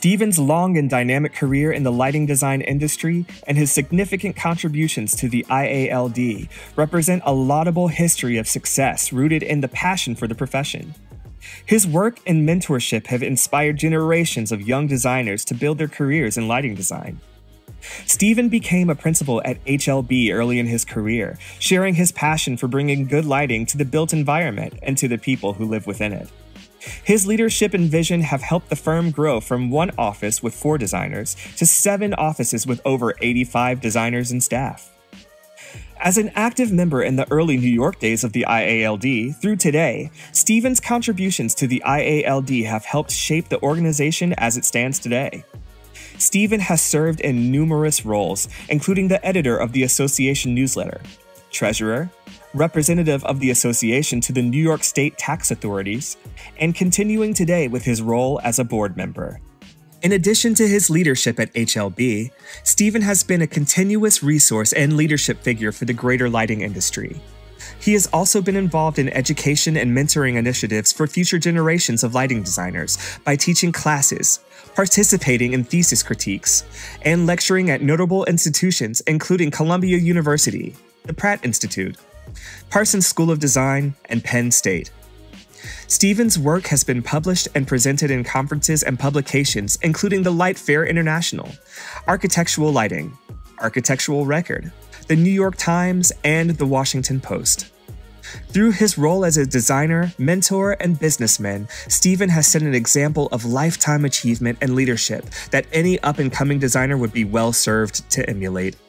Steven's long and dynamic career in the lighting design industry and his significant contributions to the IALD represent a laudable history of success rooted in the passion for the profession. His work and mentorship have inspired generations of young designers to build their careers in lighting design. Steven became a principal at HLB early in his career, sharing his passion for bringing good lighting to the built environment and to the people who live within it. His leadership and vision have helped the firm grow from one office with 4 designers to 7 offices with over 85 designers and staff. As an active member in the early New York days of the IALD through today, Steven's contributions to the IALD have helped shape the organization as it stands today. Steven has served in numerous roles, including the editor of the association newsletter, treasurer, representative of the association to the New York State tax authorities, and continuing today with his role as a board member. In addition to his leadership at HLB, Steven has been a continuous resource and leadership figure for the greater lighting industry. He has also been involved in education and mentoring initiatives for future generations of lighting designers by teaching classes, participating in thesis critiques, and lecturing at notable institutions including Columbia University, the Pratt Institute, Parsons School of Design, and Penn State. Steven's work has been published and presented in conferences and publications including the Light Fair International, Architectural Lighting, Architectural Record, the New York Times, and the Washington Post. Through his role as a designer, mentor, and businessman, Steven has set an example of lifetime achievement and leadership that any up-and-coming designer would be well served to emulate.